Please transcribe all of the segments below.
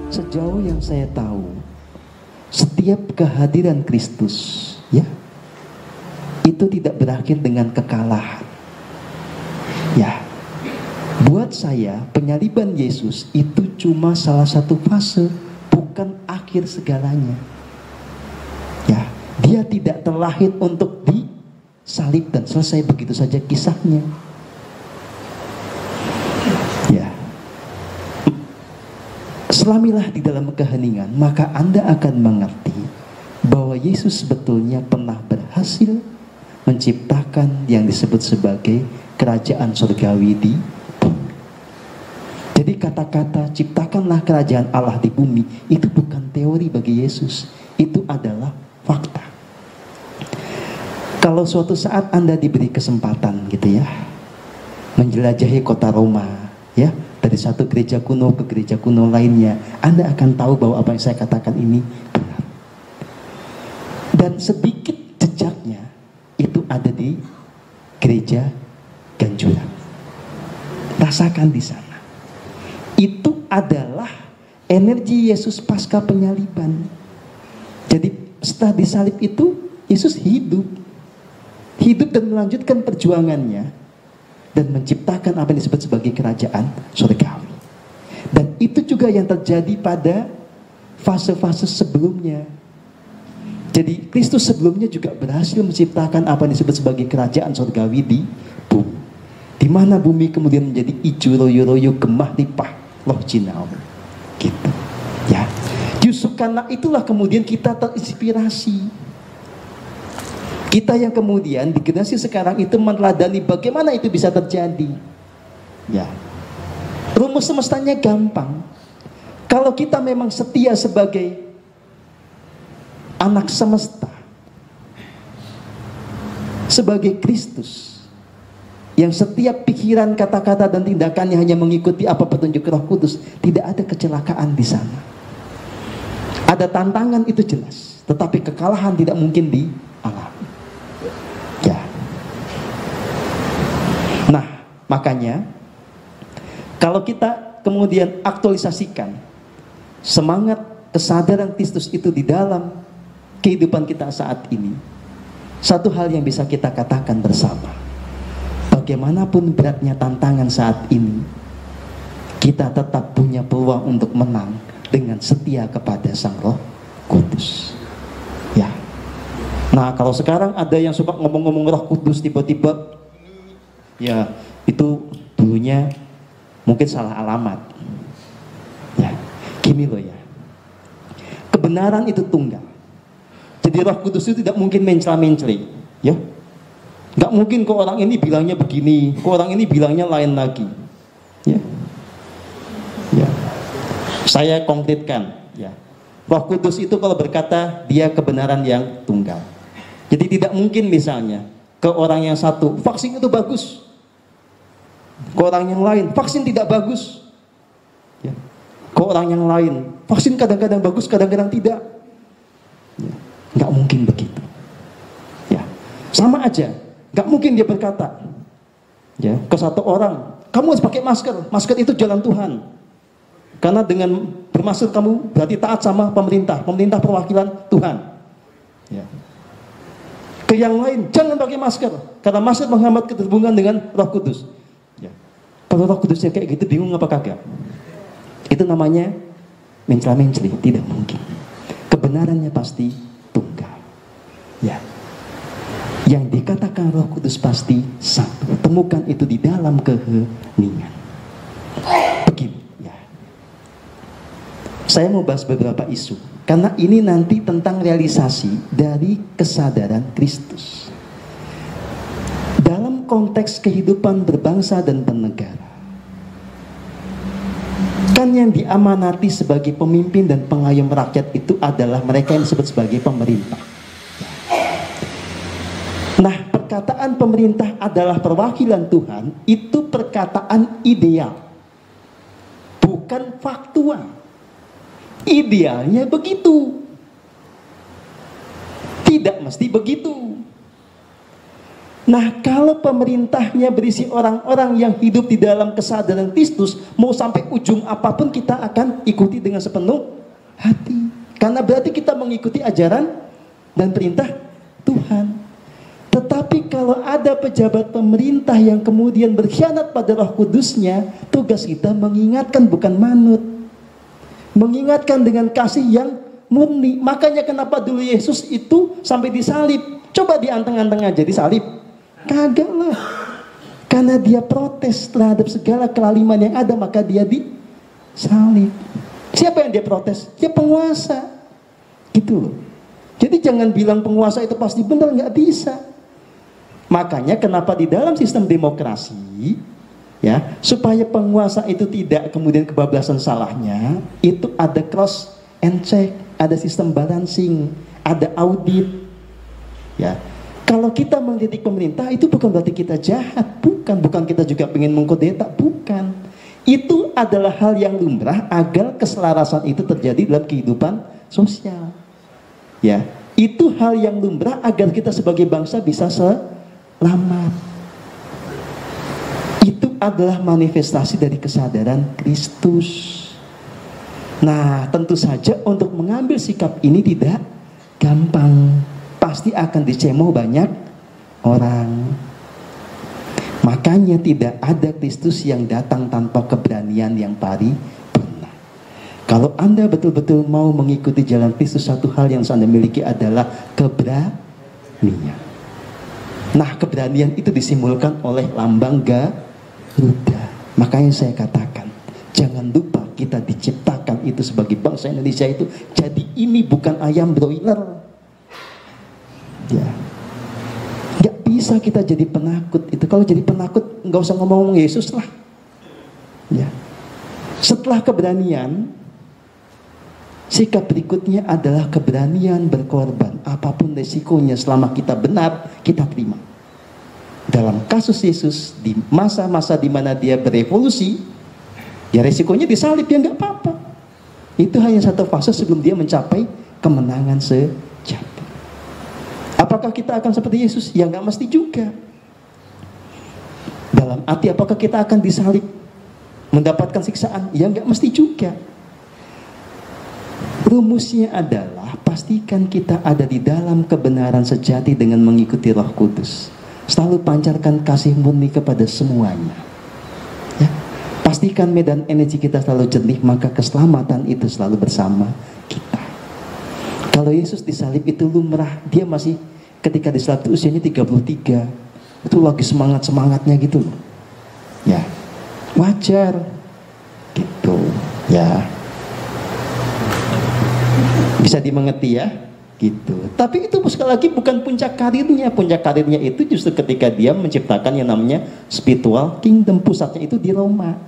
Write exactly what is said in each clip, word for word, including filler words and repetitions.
Sejauh yang saya tahu, setiap kehadiran Kristus, ya, itu tidak berakhir dengan kekalahan. Ya, buat saya penyaliban Yesus itu cuma salah satu fase, bukan akhir segalanya. Ya, dia tidak terlahir untuk disalib dan selesai begitu saja kisahnya. Ya, selamilah di dalam keheningan, maka Anda akan mengerti bahwa Yesus sebetulnya pernah berhasil menciptakan yang disebut sebagai kerajaan surgawi di bumi. Jadi kata-kata ciptakanlah kerajaan Allah di bumi itu bukan teori bagi Yesus, itu adalah fakta. Kalau suatu saat Anda diberi kesempatan gitu ya, menjelajahi kota Roma, ya, dari satu gereja kuno ke gereja kuno lainnya, Anda akan tahu bahwa apa yang saya katakan ini benar. Dan sedikit jejaknya itu ada di gereja Ganjuran. Rasakan di sana. Itu adalah energi Yesus pasca penyaliban. Jadi setelah disalib itu Yesus hidup. Hidup dan melanjutkan perjuangannya dan menciptakan apa yang disebut sebagai kerajaan surgawi. Dan itu juga yang terjadi pada fase-fase sebelumnya. Jadi Kristus sebelumnya juga berhasil menciptakan apa yang disebut sebagai kerajaan surgawi di bumi, di mana bumi kemudian menjadi ijo royo-royo gemah lipah loh jinau, gitu. Ya, justru karena itulah kemudian kita terinspirasi. Kita yang kemudian di generasi sekarang itu meneladani bagaimana itu bisa terjadi. Ya, rumus semestanya gampang. Kalau kita memang setia sebagai anak semesta, sebagai Kristus yang setiap pikiran, kata-kata dan tindakannya hanya mengikuti apa petunjuk Roh Kudus, tidak ada kecelakaan di sana. Ada tantangan itu jelas, tetapi kekalahan tidak mungkin dialami. Ya. Nah, makanya kalau kita kemudian aktualisasikan semangat kesadaran Kristus itu di dalam kehidupan kita saat ini, satu hal yang bisa kita katakan bersama, bagaimanapun beratnya tantangan saat ini, kita tetap punya peluang untuk menang dengan setia kepada Sang Roh Kudus. Ya. Nah, kalau sekarang ada yang suka ngomong-ngomong Roh Kudus tiba-tiba, ya itu dulunya mungkin salah alamat. Ya, gini loh ya, kebenaran itu tunggal. Jadi Roh Kudus itu tidak mungkin mencela-menceli, ya. Nggak mungkin kok orang ini bilangnya begini, kok orang ini bilangnya lain lagi, ya. Ya. Saya konkretkan, ya. Roh Kudus itu kalau berkata dia kebenaran yang tunggal. Jadi tidak mungkin misalnya ke orang yang satu vaksin itu bagus, ke orang yang lain vaksin tidak bagus, ya. Ke orang yang lain vaksin kadang-kadang bagus, kadang-kadang tidak. Ya. Nggak mungkin begitu, ya. Sama aja, nggak mungkin dia berkata, ya, ke satu orang, kamu harus pakai masker, masker itu jalan Tuhan, karena dengan bermasker kamu berarti taat sama pemerintah, pemerintah perwakilan Tuhan, ya. Ke yang lain, jangan pakai masker, karena masker menghambat keterhubungan dengan Roh Kudus, ya. Kalau Roh Kudusnya kayak gitu, bingung apa kagak? Itu namanya mencela-menceli, tidak mungkin. Kebenarannya pasti tunggal, ya. Yang dikatakan Roh Kudus pasti satu. Temukan itu di dalam keheningan. Begini, ya. Saya mau bahas beberapa isu, karena ini nanti tentang realisasi dari kesadaran Kristus dalam konteks kehidupan berbangsa dan bernegara. Kan yang diamanati sebagai pemimpin dan pengayom rakyat itu adalah mereka yang disebut sebagai pemerintah. Nah, perkataan pemerintah adalah perwakilan Tuhan, itu perkataan ideal, bukan faktual. Idealnya begitu, tidak mesti begitu. Nah, kalau pemerintahnya berisi orang-orang yang hidup di dalam kesadaran Kristus, mau sampai ujung apapun kita akan ikuti dengan sepenuh hati. Karena berarti kita mengikuti ajaran dan perintah Tuhan. Tetapi kalau ada pejabat pemerintah yang kemudian berkhianat pada Roh Kudusnya, tugas kita mengingatkan, bukan manut. Mengingatkan dengan kasih yang murni. Makanya kenapa dulu Yesus itu sampai disalib. Coba dianteng-anteng aja disalib. Kagak lah. Karena dia protes terhadap segala kelaliman yang ada, maka dia disalib. Siapa yang dia protes? Ya penguasa. Gitu loh. Jadi jangan bilang penguasa itu pasti benar, nggak bisa. Makanya kenapa di dalam sistem demokrasi, ya, supaya penguasa itu tidak kemudian kebablasan salahnya, itu ada cross and check, ada sistem balancing, ada audit. Ya. Kalau kita mengkritik pemerintah, itu bukan berarti kita jahat, bukan, bukan kita juga pengen mengkudeta, bukan. Itu adalah hal yang lumrah agar keselarasan itu terjadi dalam kehidupan sosial. Ya, itu hal yang lumrah agar kita sebagai bangsa bisa selamat. Itu adalah manifestasi dari kesadaran Kristus. Nah, tentu saja untuk mengambil sikap ini tidak gampang. Pasti akan dicemooh banyak orang. Makanya tidak ada Kristus yang datang tanpa keberanian yang paripurna. Kalau Anda betul-betul mau mengikuti jalan Kristus, satu hal yang Anda miliki adalah keberanian. Nah, keberanian itu disimbolkan oleh lambang Garuda. Makanya saya katakan, jangan lupa kita diciptakan itu sebagai bangsa Indonesia itu. Jadi ini bukan ayam broiler. Ya, nggak bisa kita jadi penakut itu. Kalau jadi penakut nggak usah ngomong-ngomong Yesus lah. Ya, setelah keberanian, sikap berikutnya adalah keberanian berkorban. Apapun resikonya, selama kita benar, kita terima. Dalam kasus Yesus, di masa-masa di mana dia berevolusi, ya resikonya disalib, ya nggak apa-apa. Itu hanya satu fase sebelum dia mencapai kemenangan sejati. Apakah kita akan seperti Yesus? Ya nggak mesti juga. Dalam arti apakah kita akan disalib, mendapatkan siksaan? Ya nggak mesti juga. Rumusnya adalah pastikan kita ada di dalam kebenaran sejati dengan mengikuti Roh Kudus. Selalu pancarkan kasih murni kepada semuanya. Ya, pastikan medan energi kita selalu jernih, maka keselamatan itu selalu bersama kita. Kalau Yesus disalib itu lumrah, dia masih ketika disalib itu usianya tiga puluh tiga. Itu lagi semangat-semangatnya gitu loh. Ya, wajar. Gitu, ya. Bisa dimengerti ya, gitu. Tapi itu sekali lagi bukan puncak karirnya. Puncak karirnya itu justru ketika dia menciptakan yang namanya spiritual kingdom. Pusatnya itu di Roma.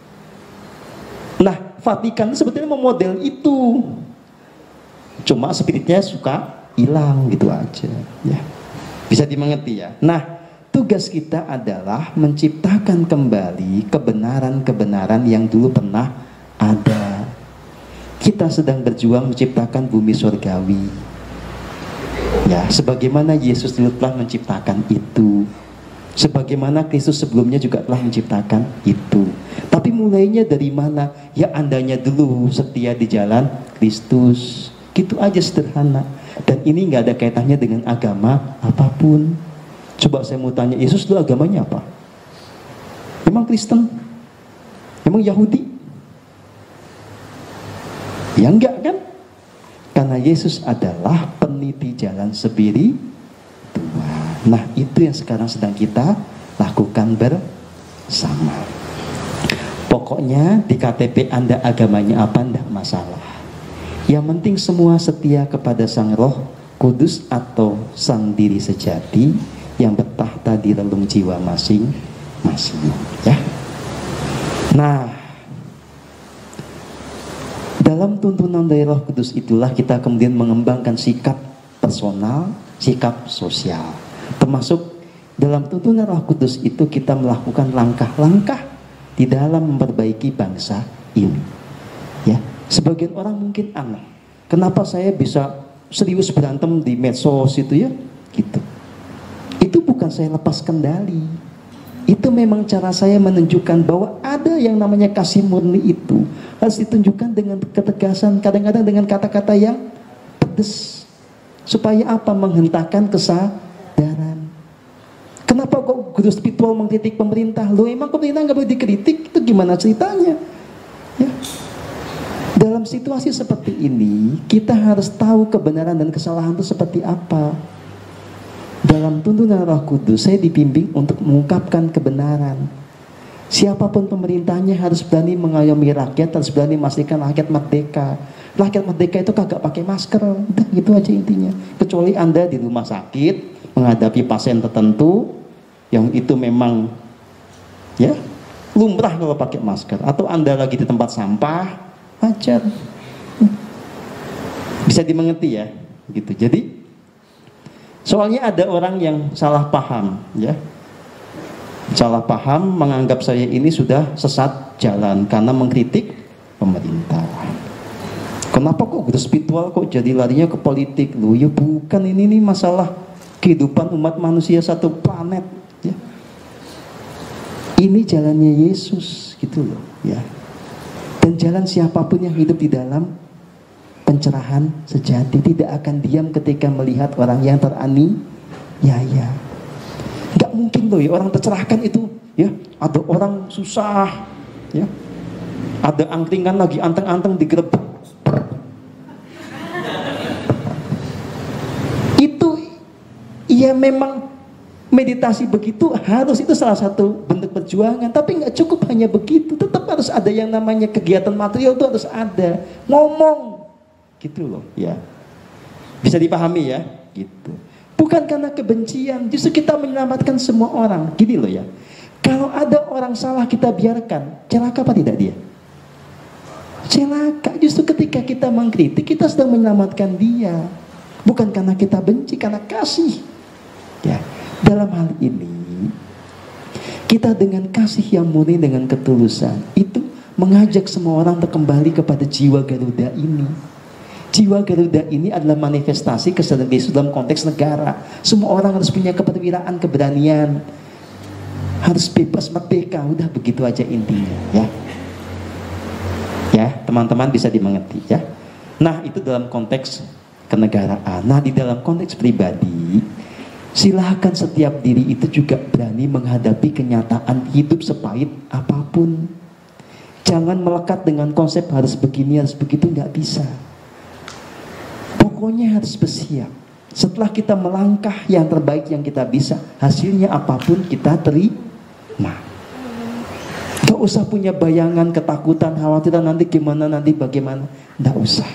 Nah, Vatikan sebetulnya memodel itu. Cuma spiritnya suka hilang gitu aja. Ya, bisa dimengerti ya. Nah, tugas kita adalah menciptakan kembali kebenaran-kebenaran yang dulu pernah ada. Kita sedang berjuang menciptakan bumi surgawi. Ya, sebagaimana Yesus dulu telah menciptakan itu. Sebagaimana Kristus sebelumnya juga telah menciptakan itu. Tapi mulainya dari mana? Ya, andanya dulu setia di jalan Kristus. Gitu aja, sederhana. Dan ini nggak ada kaitannya dengan agama apapun. Coba saya mau tanya, Yesus dulu agamanya apa? Memang Kristen? Memang Yahudi? Ya enggak kan? Karena Yesus adalah peniti jalan spiritual. Nah, itu yang sekarang sedang kita lakukan bersama. Pokoknya di K T P Anda agamanya apa enggak masalah. Yang penting semua setia kepada Sang Roh Kudus atau Sang Diri Sejati yang bertahta di relung jiwa masing-masing, ya. Nah, dalam tuntunan dari Roh Kudus itulah kita kemudian mengembangkan sikap personal, sikap sosial. Termasuk dalam tuntunan Roh Kudus itu kita melakukan langkah-langkah di dalam memperbaiki bangsa ini. Ya, sebagian orang mungkin aneh. Kenapa saya bisa serius berantem di medsos itu ya? Gitu. itu bukan saya lepas kendali. Itu memang cara saya menunjukkan bahwa ada yang namanya kasih murni itu harus ditunjukkan dengan ketegasan, kadang-kadang dengan kata-kata yang pedes. Supaya apa? Menghentakkan kesadaran. Kenapa kok guru spiritual mengkritik pemerintah? Loh, emang pemerintah nggak boleh dikritik? Itu gimana ceritanya? Ya. Dalam situasi seperti ini, kita harus tahu kebenaran dan kesalahan itu seperti apa. Dalam tuntunan Roh Kudus, saya dibimbing untuk mengungkapkan kebenaran. Siapapun pemerintahnya harus berani mengayomi rakyat, harus berani memastikan rakyat merdeka. Rakyat merdeka itu kagak pakai masker, udah gitu aja intinya. Kecuali Anda di rumah sakit menghadapi pasien tertentu yang itu memang ya lumrah kalau pakai masker, atau Anda lagi di tempat sampah, wajar. Bisa dimengerti ya, gitu. Jadi soalnya ada orang yang salah paham, ya, salah paham menganggap saya ini sudah sesat jalan karena mengkritik pemerintah. Kenapa kok guru spiritual kok jadi larinya ke politik? Loh, ya bukan, ini nih masalah kehidupan umat manusia satu planet, ya. Ini jalannya Yesus, gitu loh, ya. Dan jalan siapapun yang hidup di dalam pencerahan sejati tidak akan diam ketika melihat orang yang teraniaya. Nggak mungkin loh ya orang tercerahkan itu, ya. Ada orang susah, ya. Ada angkringan lagi anteng-anteng digerebek. Itu ya memang meditasi begitu harus, itu salah satu bentuk perjuangan. Tapi nggak cukup hanya begitu, tetap harus ada yang namanya kegiatan material, itu harus ada. Ngomong, gitu loh, ya. Bisa dipahami ya, gitu. Bukan karena kebencian, justru kita menyelamatkan semua orang. Gini loh ya, kalau ada orang salah kita biarkan, celaka apa tidak dia? Celaka. Justru ketika kita mengkritik, kita sedang menyelamatkan dia. Bukan karena kita benci, karena kasih. Ya, dalam hal ini kita dengan kasih yang murni, dengan ketulusan itu mengajak semua orang untuk kembali kepada jiwa Garuda ini. Jiwa Garuda ini adalah manifestasi kesadaran Yesus dalam konteks negara. Semua orang harus punya keperwiraan, keberanian, harus bebas merdeka. Udah begitu aja intinya, ya. Ya, teman-teman bisa dimengerti, ya. Nah, itu dalam konteks kenegaraan. Nah, di dalam konteks pribadi, silahkan setiap diri itu juga berani menghadapi kenyataan hidup sepahit apapun. Jangan melekat dengan konsep harus begini, harus begitu, nggak bisa. Pokoknya harus bersiap. Setelah kita melangkah yang terbaik yang kita bisa, hasilnya apapun kita terima. Gak usah punya bayangan, ketakutan, khawatiran nanti gimana, nanti bagaimana. Gak usah.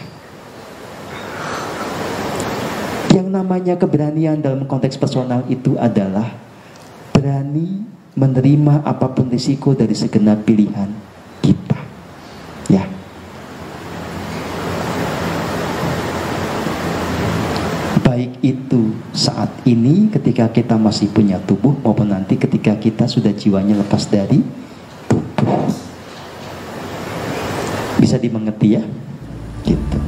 Yang namanya keberanian dalam konteks personal itu adalah berani menerima apapun risiko dari segenap pilihan kita, ya. Baik itu saat ini ketika kita masih punya tubuh, maupun nanti ketika kita sudah jiwanya lepas dari tubuh. Bisa dimengerti ya, gitu.